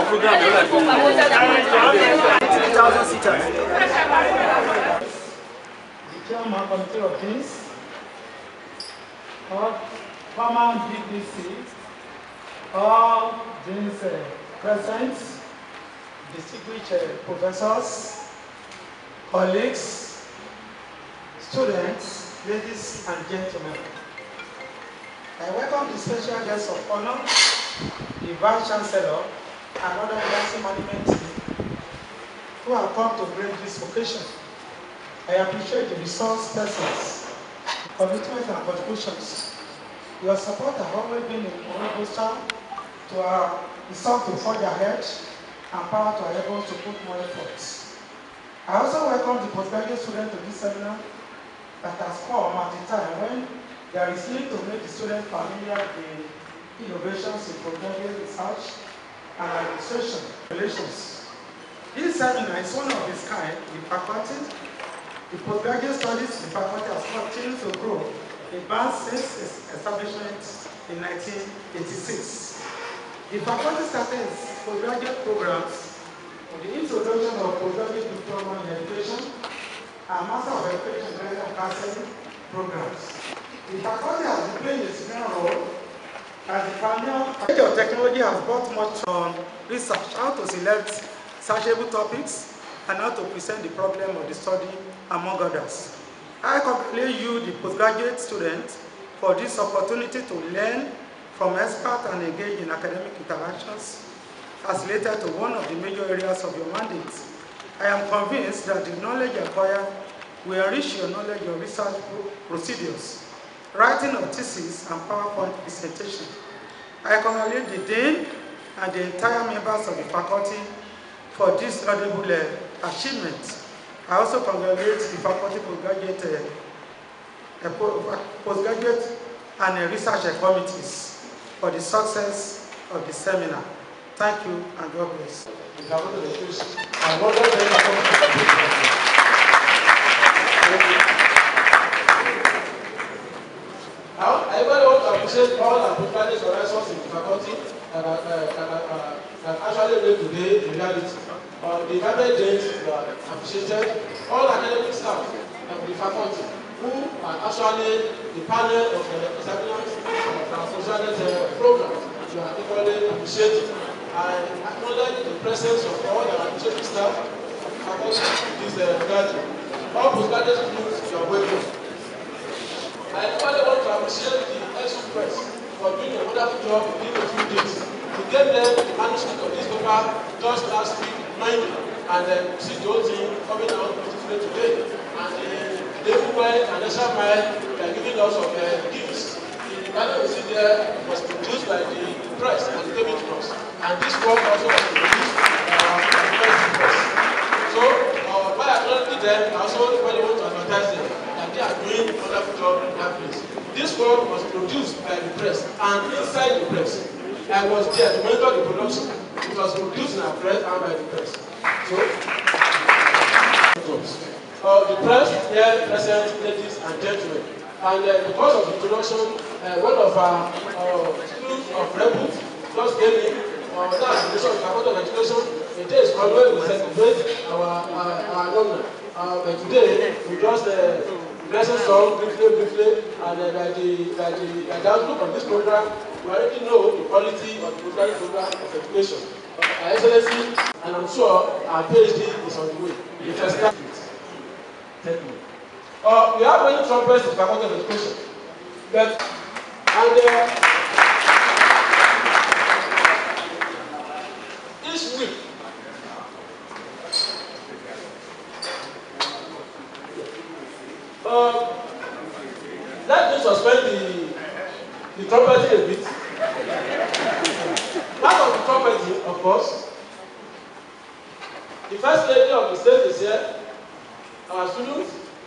3,000 seaters. The chairman committee of this, all common BBC, all these present, distinguished professors, colleagues, students, ladies and gentlemen. I welcome the special guests of honor, the Vice Chancellor, and other university management team who have come to grace this occasion. I appreciate the resource persons, commitment and contributions. Your support has always been a booster to our resolve to forge ahead and power to enable us to put more efforts. I also welcome the postgraduate students to this seminar that has come at a time when there is need to make the students familiar with the innovations in postgraduate research and administration relations. This seminar is one of its kind in faculty. The postgraduate studies in faculty has continued to grow, advanced since its establishment in 1986. The faculty started its postgraduate programs with the introduction of postgraduate diploma in education and Master of Education and Counseling programs. The faculty has been playing a significant role as the pioneer. The age of technology has brought much on research, how to select searchable topics, and how to present the problem of the study, among others. I congratulate you, the postgraduate students, for this opportunity to learn from experts and engage in academic interactions as related to one of the major areas of your mandate. I am convinced that the knowledge acquired will enrich your knowledge of research procedures, writing of thesis, and PowerPoint presentation. I congratulate the Dean and the entire members of the faculty for this laudable achievement. I also congratulate the faculty postgraduate and research committees for the success of the seminar. Thank you and God bless. I want to appreciate all our postgraduate organizations in the faculty that actually made today a reality. The faculty days are appreciated. All academic staff of the faculty who are actually the panel of the examiners of our postgraduate program, you are equally appreciated. I acknowledge the presence of all the administrative staff of the faculty in this gathering. All postgraduate students, you are welcome. I equally want to appreciate the ESU Press for doing a wonderful job within a few days. To get them the manuscript of this paper just last week, Monday, and then see the whole thing coming out beautifully today. And the everywhere and National Mile, they are giving us of gifts. The banner we see there was produced by the press and gave it to us. And this work also was produced by the press. So, by acknowledging them, I also really want to advertise them that they are doing a wonderful job in that place. This work was produced by the press and inside the press. I was there to monitor the production. It was produced in our press and by the press. So, the press here present, ladies and gentlemen. And because of the production, one of our students of Rebel just gave me that's the mission of Faculty of Education. A day is called where we celebrate our alumni. But today, we just blessing song briefly, and by the outlook of this program, we already know the quality of the postgraduate program of education. Excellency, and I'm sure our PhD is on the way. The first start with. We have many trumpets in the Faculty of Education, but each week. Let me suspend the trumpeting a bit. Part of the trumpeting, of course, the first lady of the state is here, our students.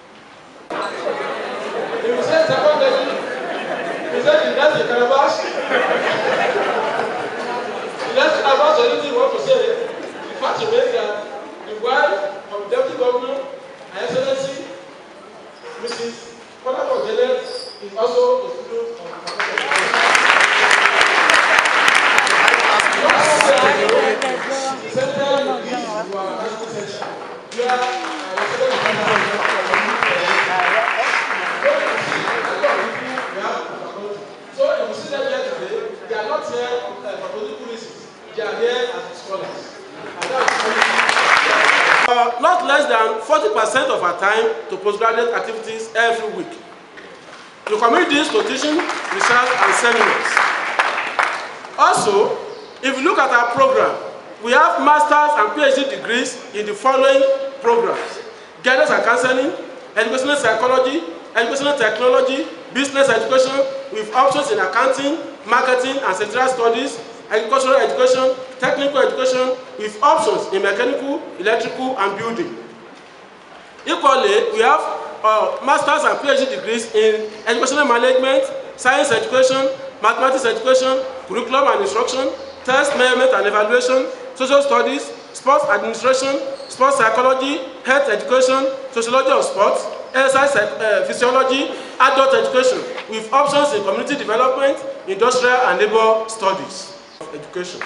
If you say second lady, you say the next calabash. The next calabash, anything you want to say, the fact remains that the wife of the Deputy Governor and Excellency, Mrs. Kodako Janet, is also a student of the Faculty of Education. not here for political reasons. They are here as scholars. Not less than 40% of our time to postgraduate activities every week. We commit this to teaching, research, and seminars. Also, if you look at our program, we have master's and PhD degrees in the following programs: guidance and counseling, educational psychology, educational technology, business education with options in accounting, marketing and secretarial studies, agricultural education, technical education with options in mechanical, electrical and building. Equally, we have master's and PhD degrees in educational management, science education, mathematics education, curriculum and instruction, test measurement and evaluation, social studies, sports administration, sports psychology, health education, sociology of sports, exercise physiology, adult education, with options in community development, industrial and labor studies of education.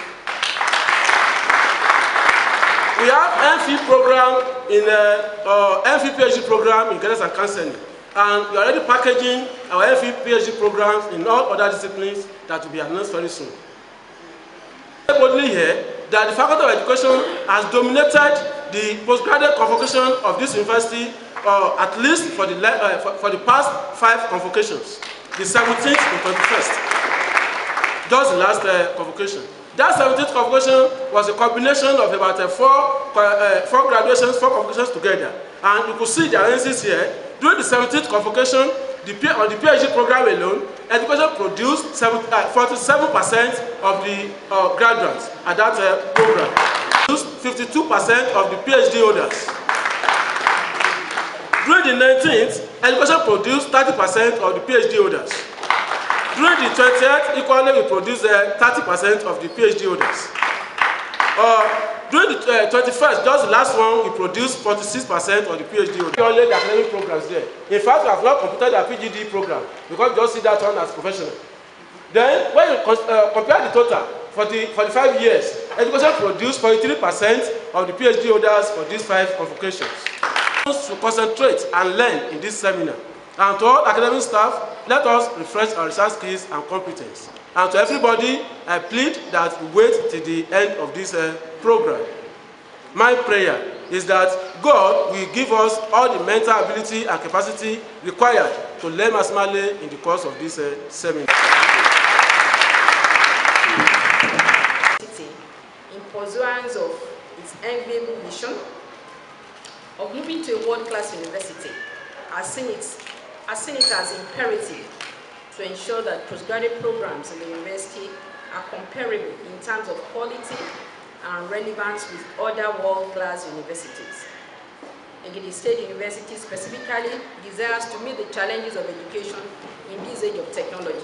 We have MPhil program in MPhil PhD program in guidance and counseling, and we are already packaging our MPhil PhD programs in all other disciplines that will be announced very soon. Everybody here that the Faculty of Education has dominated the postgraduate convocation of this university, at least for the past 5 convocations, the 17th and 21st. Just the last convocation. That 17th convocation was a combination of about 4 graduations, 4 convocations together. And you could see the analysis here. During the 17th convocation, on the PhD program alone, education produced 47% of the graduates at that program. Produced 52% of the PhD holders. During the 19th, education produced 30% of the PhD holders. During the 20th, equally we produced 30% of the PhD holders. During the 21st, just the last one, we produced 46% of the PhD holders. Only the academic programs there. In fact, we have not completed our PhD program because we just see that one as professional. Then, when you compare the total for the 5 years, education produced 43% of the PhD holders for these 5 convocations. To concentrate and learn in this seminar. And to all academic staff, let us refresh our research skills and competence. And to everybody, I plead that we wait till the end of this program. My prayer is that God will give us all the mental ability and capacity required to learn maximally in the course of this seminar. In pursuance of its enviable mission of moving to a world-class university, has seen it as imperative to ensure that postgraduate programs in the university are comparable in terms of quality and relevance with other world-class universities. Egede State University specifically desires to meet the challenges of education in this age of technology.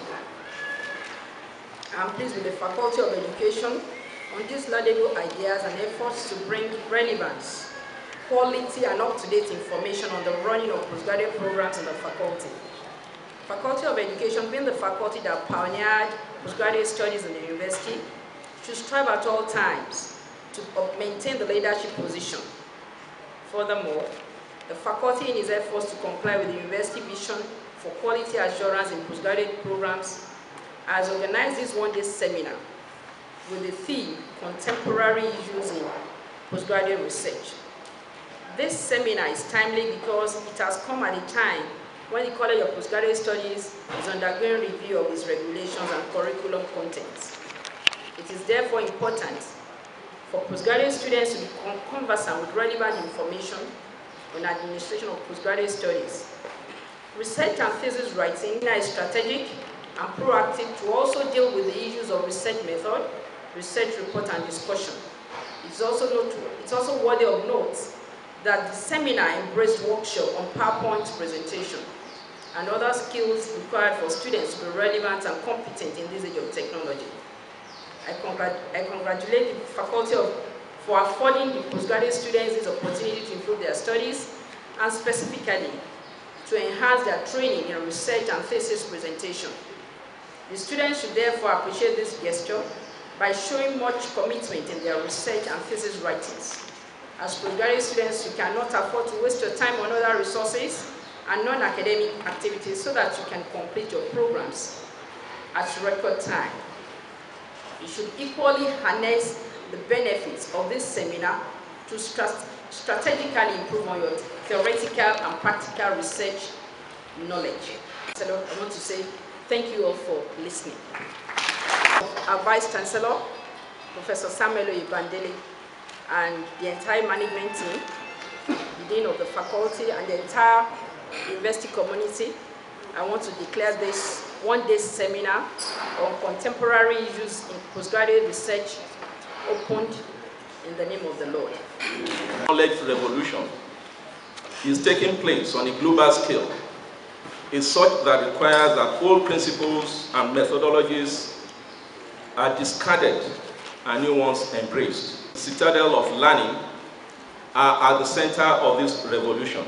I am pleased with the Faculty of Education on these laudable ideas and efforts to bring relevance, quality and up-to-date information on the running of postgraduate programs in the faculty. Faculty of Education, being the faculty that pioneered postgraduate studies in the university, should strive at all times to maintain the leadership position. Furthermore, the faculty in its efforts to comply with the university vision for quality assurance in postgraduate programs has organized this one-day seminar with the theme, Contemporary Issues in Postgraduate Research. This seminar is timely because it has come at a time when the College of Postgraduate Studies is undergoing review of its regulations and curriculum contents. It is therefore important for postgraduate students to be conversant with relevant information on administration of postgraduate studies. Research and thesis writing is strategic and proactive to also deal with the issues of research method, research report and discussion. It's also worthy of note that the seminar embraced workshop on PowerPoint presentation and other skills required for students to be relevant and competent in this age of technology. I congratulate the faculty for affording the postgraduate students this opportunity to improve their studies and specifically to enhance their training in research and thesis presentation. The students should therefore appreciate this gesture by showing much commitment in their research and thesis writings. As postgraduate students, you cannot afford to waste your time on other resources and non-academic activities so that you can complete your programs at record time. We should equally harness the benefits of this seminar to strategically improve on your theoretical and practical research knowledge. So I want to say thank you all for listening. Our Vice Chancellor, Professor Samuel Oyebandele, and the entire management team, the Dean of the faculty, and the entire university community, I want to declare this one-day seminar on contemporary issues in postgraduate research opened in the name of the Lord. Knowledge revolution is taking place on a global scale. Is such that requires that old principles and methodologies are discarded and new ones embraced. The citadel of learning are at the center of this revolution.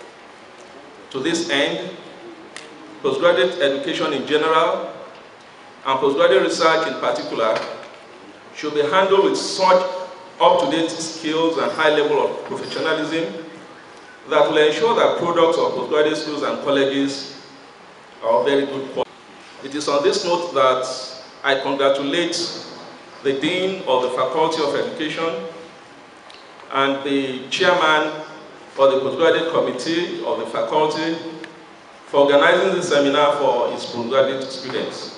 To this end, postgraduate education in general and postgraduate research in particular should be handled with such up-to-date skills and high level of professionalism that will ensure that products of postgraduate schools and colleges are of very good quality. It is on this note that I congratulate the Dean of the Faculty of Education and the Chairman for the Postgraduate Committee of the Faculty for organizing this seminar for its postgraduate students.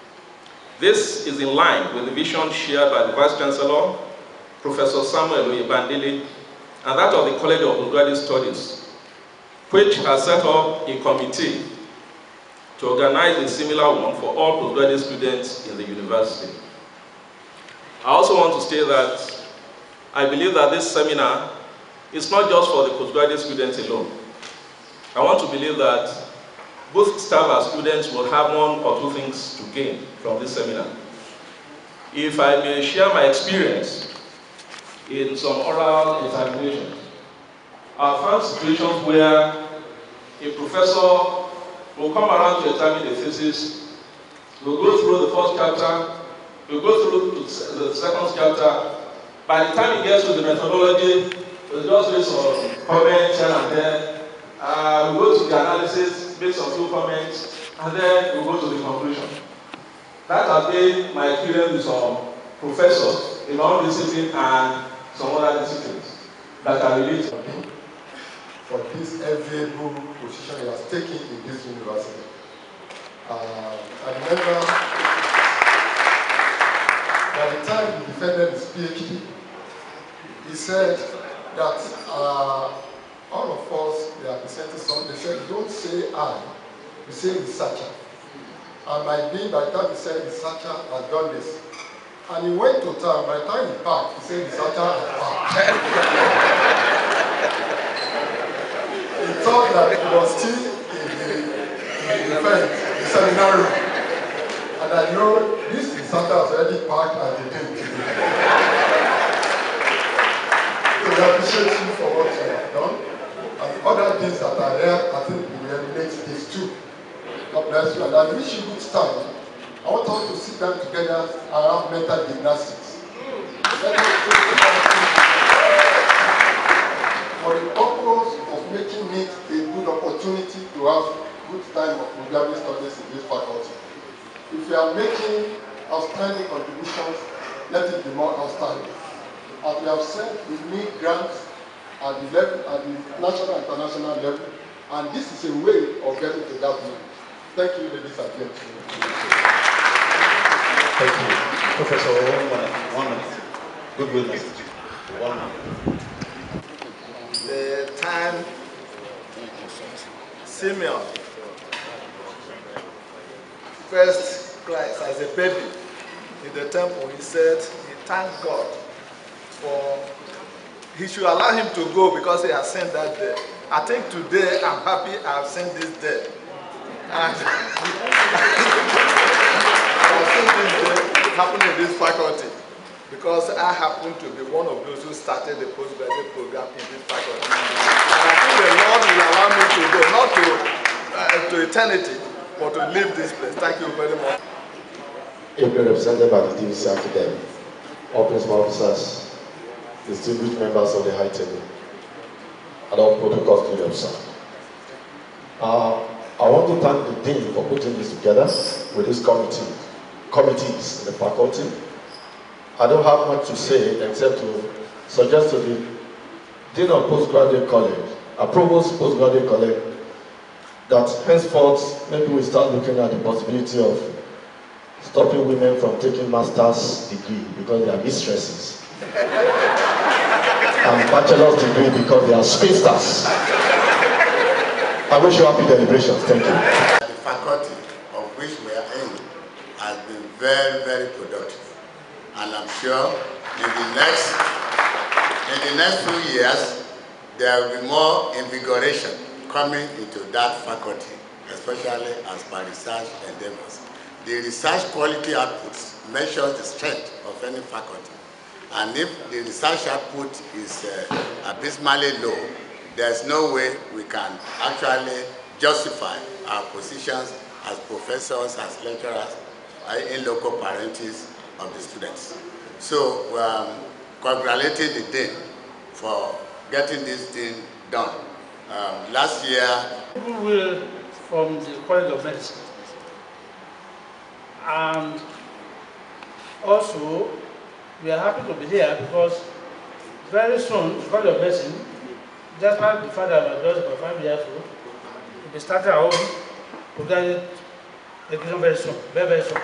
This is in line with the vision shared by the Vice Chancellor, Professor Samuel Oyebandele, and that of the College of Postgraduate Studies, which has set up a committee to organize a similar one for all postgraduate students in the university. I also want to state that I believe that this seminar is not just for the postgraduate students alone. I want to believe that both staff and students will have one or two things to gain from this seminar. If I may share my experience in some oral examinations, I found situations where a professor will come around to examine the thesis, we'll go through the first chapter, we'll go through the second chapter. By the time he gets to the methodology, we'll just make some comments here and there. We'll go to the analysis, make some few comments, and then we'll go to the conclusion. That has been my experience with some professors in all disciplines and some other disciplines that are related. For this enviable position he has taken in this university. I remember by the time he defended his PhD, he said that all of us, they are presenting something. They said, don't say I, you say researcher. And by the time he said researcher has done this. And he went to town, by the time he parked, he said researcher has parked. He thought that he was still in the seminar room. And I know this researcher has already parked at the day today. So we appreciate you for what you have done. And the other things that are there, I think we relate this too. God bless you. And I wish you good time. I want us to sit down together and have mental gymnastics. For the purpose of making it a good opportunity to have good time of postgraduate studies in this faculty. If we are making outstanding contributions, let it be more outstanding. As we have said, we need grants at the level, at the national and international level, and this is a way of getting to that level. Thank you, ladies and gentlemen. Thank you. Professor, 1 minute. Goodwill message. 1 minute. The time Simeon first Christ as a baby in the temple, he said he thanked God for, he should allow him to go because he has seen that day. I think today I'm happy I have seen this day. And I've seen this day happen in this faculty because I happen to be one of those who started the postgraduate program in this faculty. And I think the Lord will allow me to go, not to eternity, but to leave this place. Thank you very much. Ably represented by the DVC Academy, all principal officers, distinguished members of the high table, and all protocol students. I want to thank the Dean for putting this together with this committees in the faculty, I don't have much to say except to suggest to the Dean of Postgraduate College, Provost Postgraduate College, that henceforth maybe we start looking at the possibility of stopping women from taking master's degree because they are mistresses, and bachelor's degree because they are spinsters. I wish you happy deliberations. Thank you. The faculty of which we are in has been very, very productive, and I'm sure in the next few years there will be more invigoration coming into that faculty, especially as per research endeavors. The research quality outputs measures the strength of any faculty, and if the research output is abysmally low, there's no way we can actually justify our positions as professors, as lecturers, in loco parentis of the students. So congratulating the Dean for getting this thing done. Last year, people will from the College of Medicine, and also we are happy to be here because very soon the College of Medicine, just like the father of my daughter for 5 years old, will be starting our own organic education very soon, very soon,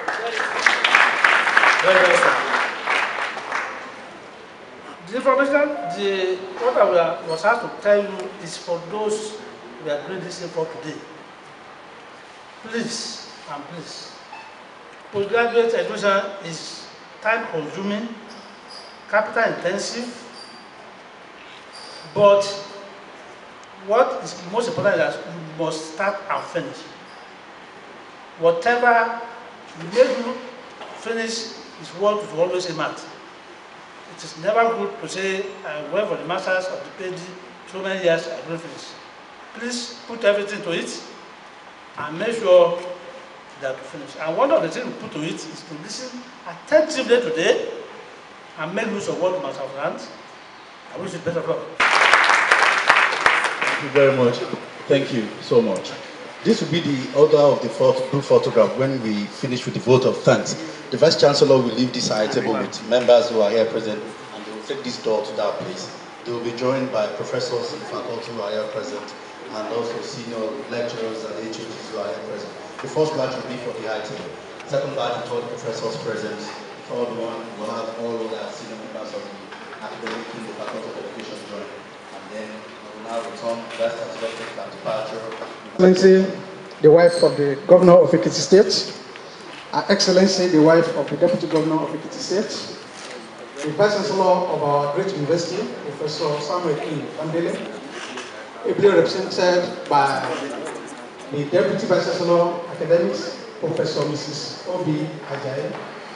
very soon. The information, what I was asked to tell you is for those we are doing this for today. Please, and please, postgraduate education is time-consuming, capital-intensive, but what is most important is that you must start and finish. Whatever make you finish is what you always aim at. It is never good to say, I went for the masters of the PhD so many years, I don't finish. Please put everything to it and make sure that you finish. And one of the things we put to it is to listen attentively today and make use of what you must have learned. I wish you better luck. Thank you very much. Thank you so much. This will be the order of the group photograph when we finish with the vote of thanks. The Vice Chancellor will leave this high table with members who are here present, and they will take this door to that place. They will be joined by professors in the faculty who are here present, and also senior lecturers and HODs who are here present. The first batch will be for the high table. Second batch and third professors present. The third one will have all other senior members of the academic in the Faculty of Education join. And then we will now return to Vice Chancellor to that departure. Excellency, the wife of the Governor of Ekiti State, Her Excellency, the wife of the Deputy Governor of Ekiti State, the Vice Chancellor of our great university, Professor Samuel E. Bandele, ably represented by the Deputy Vice Chancellor Academics, Professor Mrs. Obi Ajayi,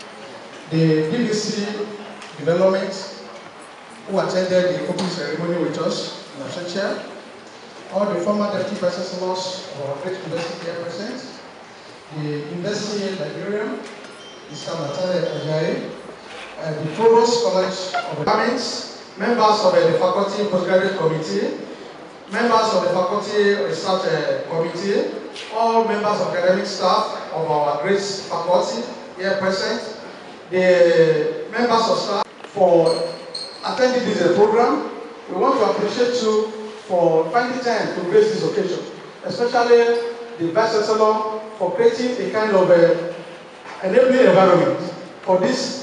the BBC Development, who attended the opening ceremony with us in absentia, all the former Deputy Vice Chancellors of our great university here present, the University Librarian, Mr. Natale Ajayi, and the Provost College of Governments, members of the Faculty Postgraduate Committee, members of the Faculty Research Committee, all members of academic staff of our great faculty here present, the members of staff for attending this program. We want to appreciate you for finding time to grace this occasion, especially the Vice Chancellor for creating a kind of enabling environment for this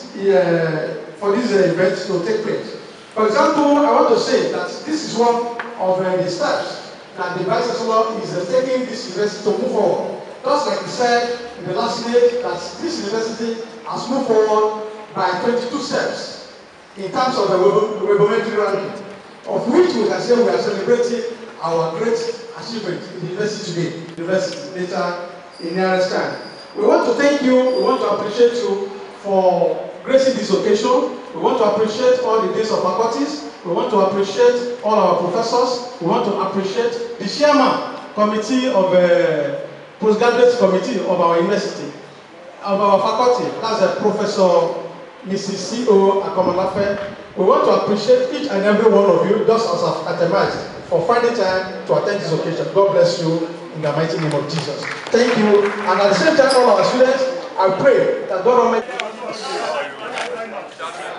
event to take place. For example, I want to say that this is one of the steps that the Vice Chancellor is taking this university to move forward. Just like we said in the last debate, that this university has moved forward by 22 steps in terms of the webometry ranking, of which we can say we are celebrating our great achievement in the university today, university later in nearest time. We want to thank you, we want to appreciate you for gracing this occasion. We want to appreciate all the days of faculties. We want to appreciate all our professors. We want to appreciate the chairman committee of postgraduate committee of our university, of our faculty. That's Professor Mrs. C.O. Akomalafe. We want to appreciate each and every one of you, just as I've itemized, for finding time to attend this occasion. God bless you in the mighty name of Jesus. Thank you. And at the same time, all our students, I pray that God will make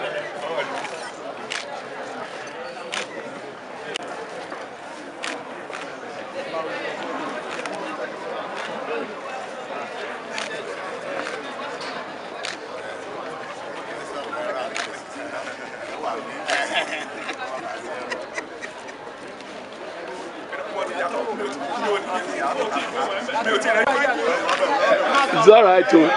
It's all right, too.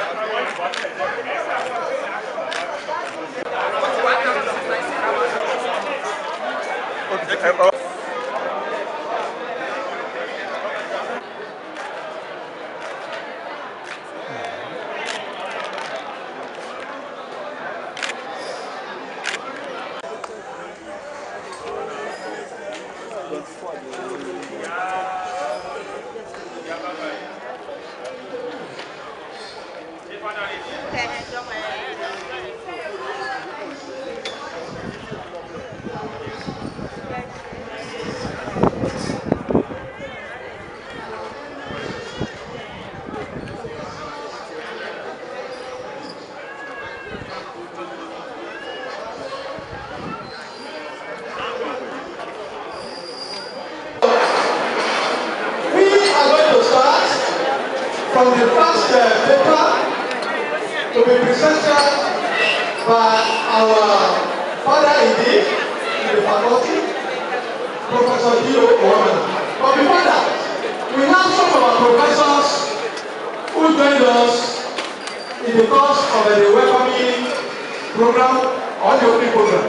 From the first paper to be presented by our father-in-law in the faculty, Professor D.O. Owamena. But before that, we have some of our professors who joined us in the course of the welcoming program or the opening program.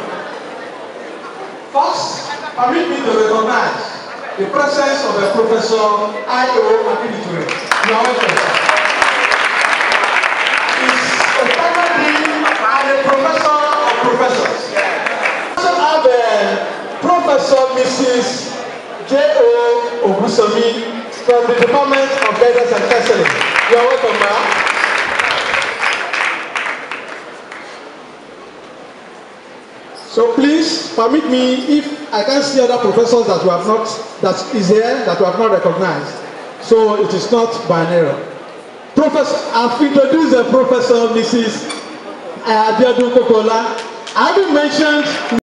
First, permit me to recognize the presence of a Professor I.O. Akiniture. You are welcome, sir. He's a former dean and a professor of professors. We also have Professor Mrs. J.O. Ogusomi from the Department of Guidance and Counseling. You are welcome, ma'am. So please permit me, if I can see other professors that we have not, that is here, that we have not recognized. So it is not by an error. Professor, I've introduced the Professor Mrs. Abiodun Kokola. I haven't mentioned